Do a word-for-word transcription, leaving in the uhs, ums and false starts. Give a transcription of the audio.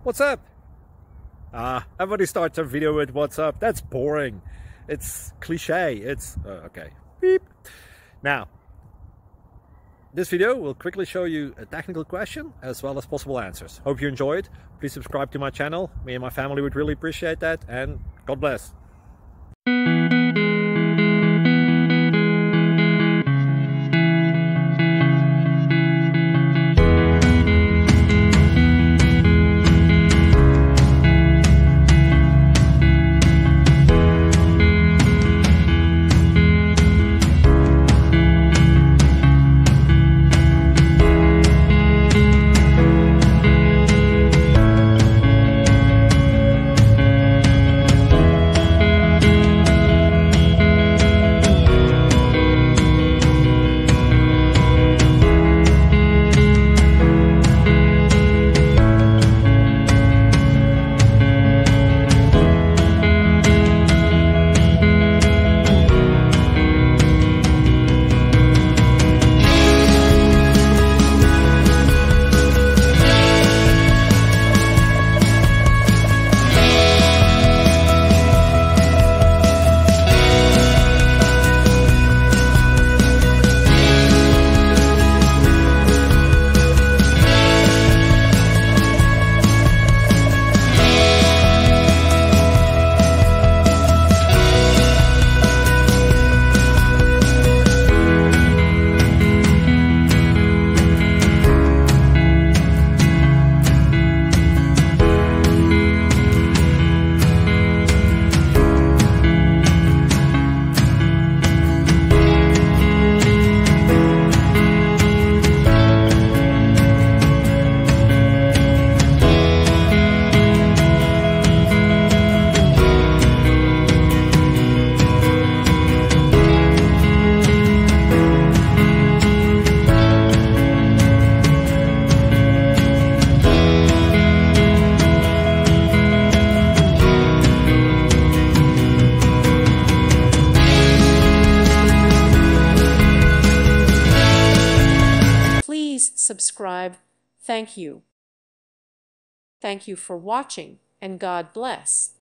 What's up? Ah, everybody starts a video with what's up. That's boring. It's cliche. It's uh, okay. Beep. Now, this video will quickly show you a technical question as well as possible answers. Hope you enjoyed. Please subscribe to my channel. Me and my family would really appreciate that, and God bless. Subscribe. Thank you. Thank you for watching, and God bless.